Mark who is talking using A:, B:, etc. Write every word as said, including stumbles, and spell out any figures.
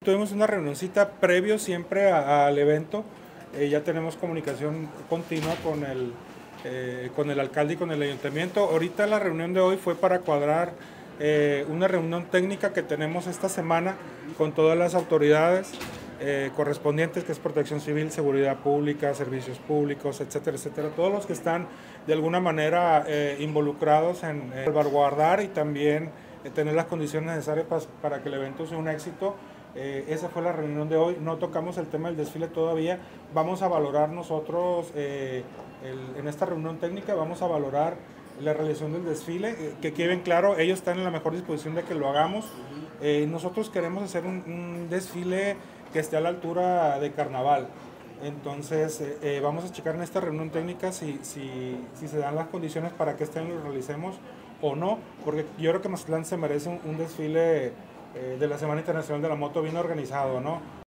A: tuvimos una reunioncita previo siempre a, al evento. Eh, ya tenemos comunicación continua con el, eh, con el alcalde y con el ayuntamiento. Ahorita la reunión de hoy fue para cuadrar eh, una reunión técnica que tenemos esta semana con todas las autoridades eh, correspondientes, que es Protección Civil, Seguridad Pública, Servicios Públicos, etcétera, etcétera. Todos los que están de alguna manera eh, involucrados en eh, salvaguardar y también eh, tener las condiciones necesarias para, para que el evento sea un éxito. Eh, esa fue la reunión de hoy. No tocamos el tema del desfile todavía. Vamos a valorar nosotros, eh, el, en esta reunión técnica, vamos a valorar la realización del desfile. Eh, que queden claro, ellos están en la mejor disposición de que lo hagamos. Eh, nosotros queremos hacer un, un desfile que esté a la altura de carnaval. Entonces, eh, eh, vamos a checar en esta reunión técnica si, si, si se dan las condiciones para que este año lo realicemos o no, porque yo creo que Mazatlán se merece un, un desfile eh, de la Semana Internacional de la Moto bien organizado, ¿no?